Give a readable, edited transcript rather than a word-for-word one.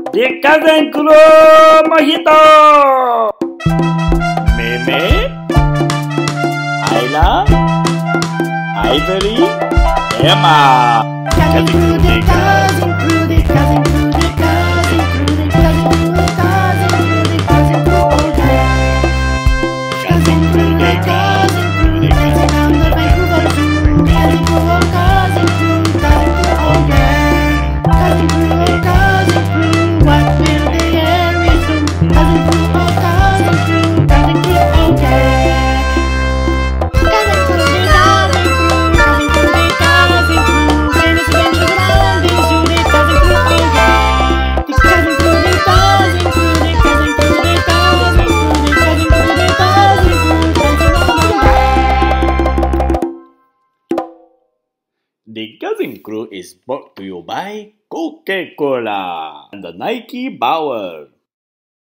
The Cousin Crew Mojito! Meme? Ayla? Ivory? Emma! Cousin Crew, the Cousin Crew, the Cousin Crew, the Cousin Crew, the Cousin Crew, the Cousin Crew, the Cousin Crew, all day. Cousin Crew, the Cousin Crew, the Cousin on the Vancouver Zoo. Cousin Crew, oh Cousin Crew, all day. Cousin Crew, oh Cousin Crew, what will the air resume? Cousin Crew, oh Cousin Crew, all day. Cousin Crew, the Cousin Crew, Cousin Crew, the Cousin Crew, famous adventures around the zoo. The Cousin Crew, all day. The Cousin Crew, the Cousin Crew, the Cousin Crew, the Cousin Crew, the Cousin Crew, the Cousin Crew, dancing all day. The Cousin Crew is brought to you by Coca-Cola and the Nike Power.